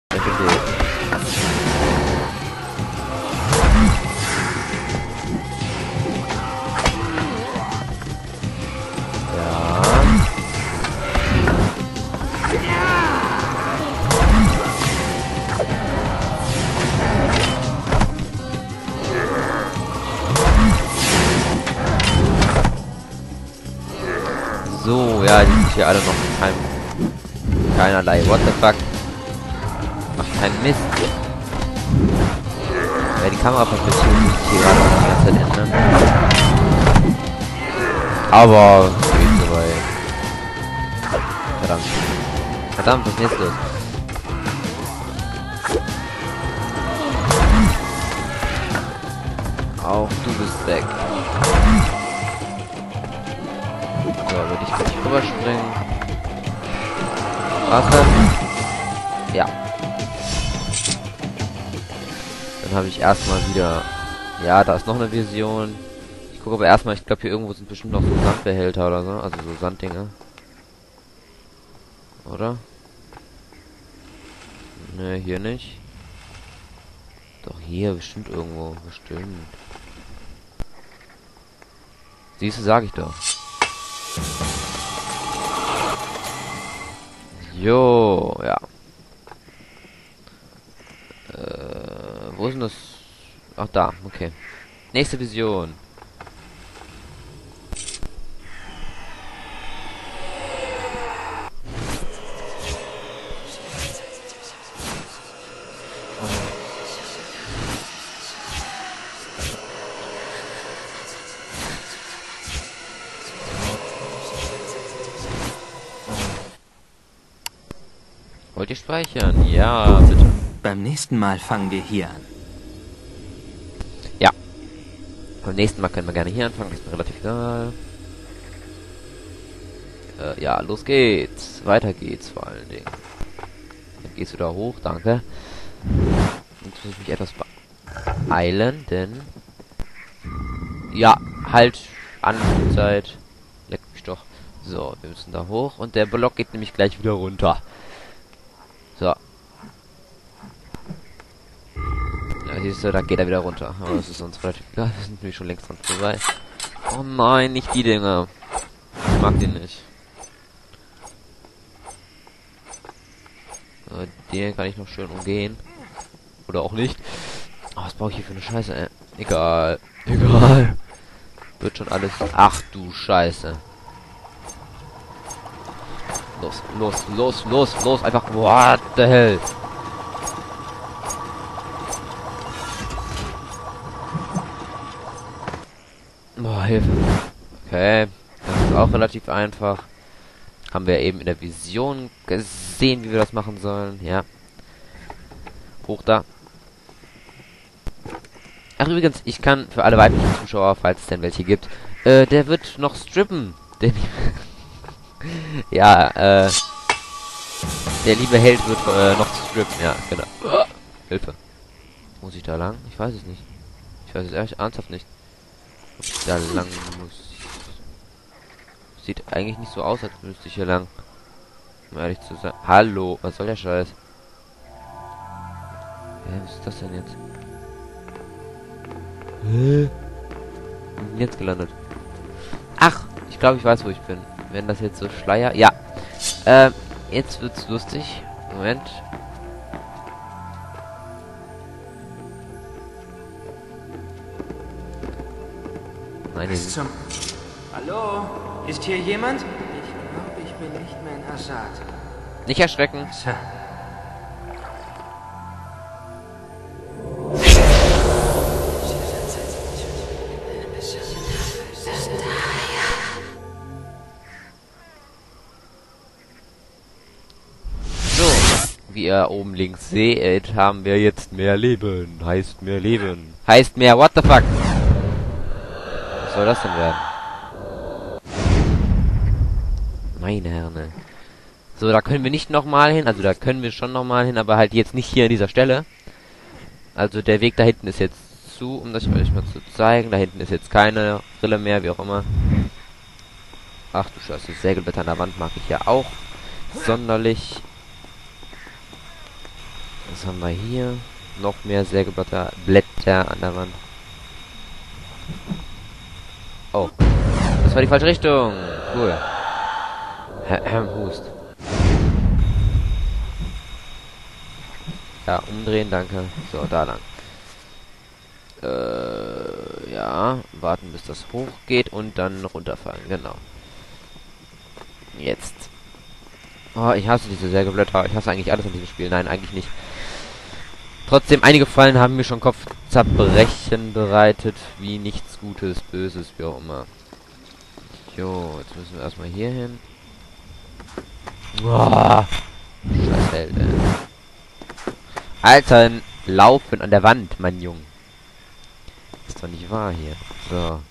So, ja, die sind hier alle noch keinerlei. What the fuck? Macht keinen Mist. Ja, die Kameraperspektive muss ich hier gerade noch die ganze Zeit ändern. Aber geht soweit. Verdammt. Verdammt, was ist jetzt los? Auch du bist weg. So, würde ich gleich rüberspringen. Wasser. Ja. Dann habe ich erstmal wieder... Ja, da ist noch eine Vision. Ich gucke aber erstmal, ich glaube hier irgendwo sind bestimmt noch so Sandbehälter oder so. Also so Sanddinger. Oder? Ne, hier nicht. Doch hier, bestimmt irgendwo. Bestimmt. Siehst du, sag ich doch. Jo, ja. Wo ist denn das? Ach, da, okay. Nächste Vision. Wollt ihr speichern? Ja, bitte. Beim nächsten Mal fangen wir hier an. Ja. Beim nächsten Mal können wir gerne hier anfangen, ist mir relativ egal. Ja, los geht's. Weiter geht's vor allen Dingen. Dann gehst du da hoch, danke. Jetzt muss ich mich etwas beeilen, denn... Ja, halt an Zeit. Leck mich doch. So, wir müssen da hoch und der Block geht nämlich gleich wieder runter. So. Ja, siehst du, da geht er wieder runter. Aber das ist uns relativ egal. Wir sind nämlich schon längst dran vorbei. Oh nein, nicht die Dinger. Ich mag die nicht. So, den kann ich noch schön umgehen. Oder auch nicht. Oh, was brauche ich hier für eine Scheiße, ey? Egal. Egal. Wird schon alles... Ach du Scheiße. Los, los, los, los, los. Einfach... What the hell? Boah, Hilfe. Okay. Das ist auch relativ einfach. Haben wir eben in der Vision gesehen, wie wir das machen sollen. Ja. Hoch da. Ach übrigens, ich kann für alle weiblichen Zuschauer, falls es denn welche gibt, der wird noch strippen. Ja, der liebe Held wird noch strippen. Ja, genau. Hilfe. Muss ich da lang? Ich weiß es nicht. Ich weiß es ehrlich ernsthaft nicht. Ob ich da lang muss. Sieht eigentlich nicht so aus, als müsste ich hier lang. Um ehrlich zu sein. Hallo, was soll der Scheiß? Was ist das denn jetzt? Hä? Bin jetzt gelandet. Ach, ich glaube, ich weiß, wo ich bin. Wenn das jetzt so Schleier... Ja. Jetzt wird's lustig. Moment. Nein, hier Hallo? Ist hier jemand? Ich glaube, ich bin nicht mehr in Assad. nicht erschrecken. Tja. Wie ihr oben links seht, haben wir jetzt mehr Leben. Heißt mehr Leben. Heißt mehr what the fuck? Was soll das denn werden? Meine Herne. So, da können wir nicht nochmal hin. Also da können wir schon nochmal hin, aber halt jetzt nicht hier an dieser Stelle. Also der Weg da hinten ist jetzt zu, um das euch mal zu zeigen. Da hinten ist jetzt keine Rille mehr, wie auch immer. Ach du Scheiße, das Sägeblätter an der Wand mag ich ja auch sonderlich. Was haben wir hier? Noch mehr Sägeblätter Blätter an der Wand. Oh. Das war die falsche Richtung. Cool. Hust. Ja, umdrehen, danke. So, da lang. Ja, warten bis das hochgeht und dann runterfallen, genau. Jetzt. Oh, ich hasse diese Sägeblätter. Ich hasse eigentlich alles in diesem Spiel. Nein, eigentlich nicht. Trotzdem, einige Fallen haben mir schon Kopfzerbrechen bereitet, wie nichts Gutes, Böses, wie auch immer. Jo, jetzt müssen wir erstmal hier hin. Oh, scheiß Held, ey. Alter, laufen an der Wand, mein Junge. Ist doch nicht wahr hier. So.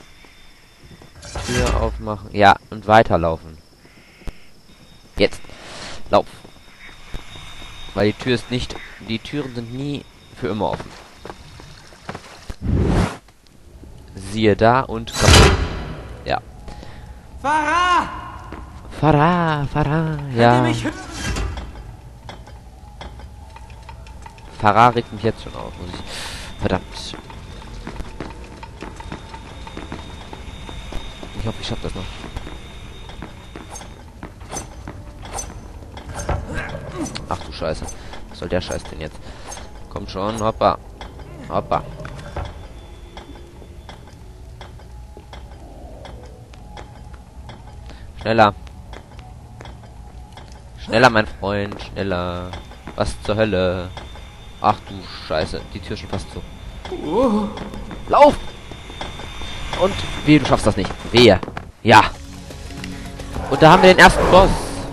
Tür aufmachen. Ja, und weiterlaufen. Jetzt. Lauf. Weil die Tür ist nicht... Die Türen sind nie für immer offen. Siehe da und kaputt. Ja. Farah! Farah, ja. Farah regt mich jetzt schon auf. Muss ich... Verdammt. Ich hoffe, ich schaff das noch. Ach du Scheiße. Was soll der Scheiß denn jetzt? Kommt schon, hoppa. Hoppa. Schneller. Schneller, mein Freund. Schneller. Was zur Hölle? Ach du Scheiße. Die Tür schon fast zu. Lauf! Und wehe, du schaffst das nicht. Wehe. Ja. Und da haben wir den ersten Boss.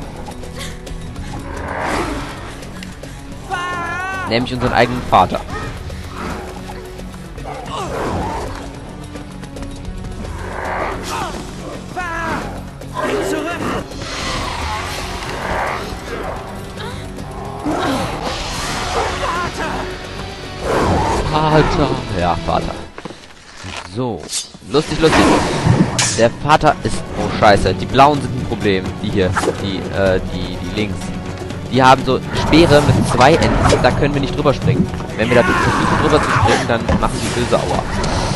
Nämlich unseren eigenen Vater. Vater. Ja, Vater. So. Lustig. Der Vater ist... Oh, scheiße. Die Blauen sind ein Problem. Die hier. Die links. Die haben so Speere mit 2 Enden. Da können wir nicht drüber springen. Wenn wir da versuchen drüber zu springen, dann machen die böse Aua.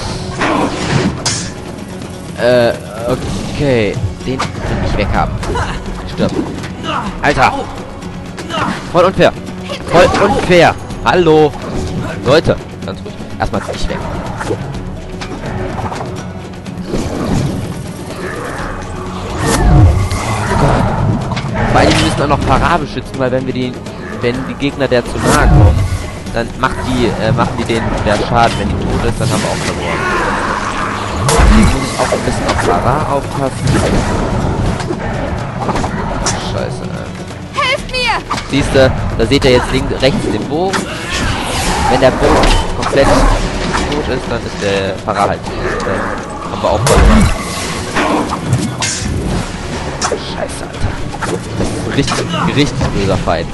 Okay. Den will ich weghaben. Stirb. Alter. Voll unfair. Voll unfair. Hallo. Leute. Ganz ruhig. Erstmal ich weg. Vor allem müssen wir noch Farah beschützen, weil wenn die Gegner der zu nahe kommen, dann machen die denen mehr Schaden. Wenn die tot ist, dann haben wir auch verloren. Deswegen muss ich auch ein bisschen auf Farah aufpassen. Scheiße, Helft mir! Siehste, da seht ihr jetzt rechts den Bogen. Wenn der Bogen komplett tot ist, dann ist der Farah halt tot. Dann haben wir auch verloren. Scheiße, Alter. Richtig böser Feind.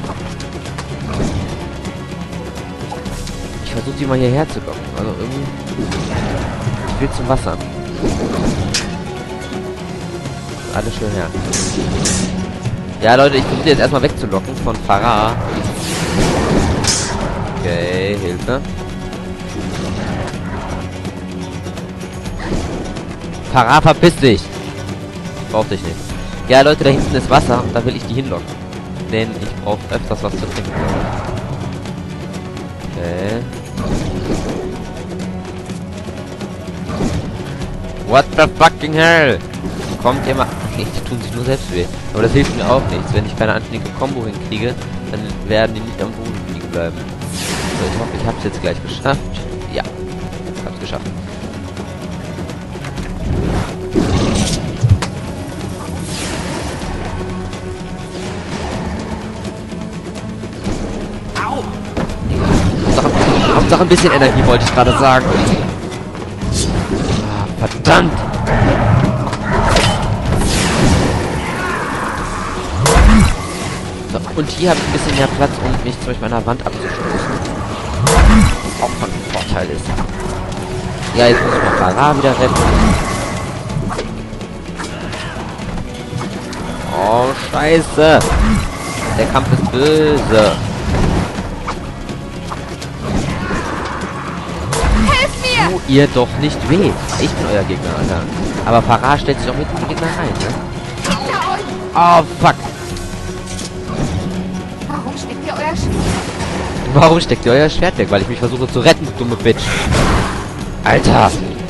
Ich versuche die mal hierher zu locken. Also irgendwie... Ich will zum Wasser. Alles schön her. Ja, Leute, ich versuche jetzt erstmal wegzulocken von Farah. Okay, Hilfe. Farah, verpiss dich! Brauch dich nicht. Ja, Leute, da hinten ist Wasser und da will ich die hinlocken. Denn ich brauche öfters was zu trinken. Okay. What the fucking hell? Kommt ihr mal... Okay, die tun sich nur selbst weh. Aber das hilft mir auch nichts. Wenn ich keine anständige Combo hinkriege, dann werden die nicht am Boden liegen bleiben. So, ich hoffe, ich habe es jetzt gleich geschafft. Ja, ich habe es geschafft. Hauptsache ein bisschen Energie, wollte ich gerade sagen. Ah, verdammt! So, und hier habe ich ein bisschen mehr Platz, um mich zum Beispiel an der Wand abzustoßen. Was auch von Vorteil ist. Ja, jetzt muss ich mal Farah wieder retten. Oh, scheiße! Der Kampf ist böse. ihr doch nicht weh. Ich bin euer Gegner, Alter. Aber Farah stellt sich auch mit dem Gegner rein, ne? Oh, fuck. Warum steckt ihr euer Schwert? Warum steckt ihr euer Schwert weg? Weil ich mich versuche zu retten, du dumme Bitch. Alter.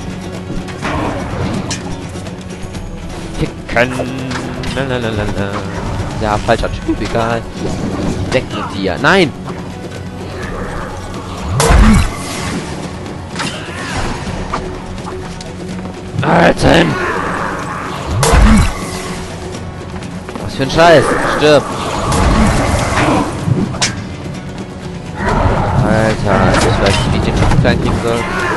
Ficken. Lalalala. Ja, falscher Typ, egal. Weg mit dir. Nein! Alter! Was für ein Scheiß! Stirb! Alter, ich weiß nicht, wie ich den Typen klein kriegen soll.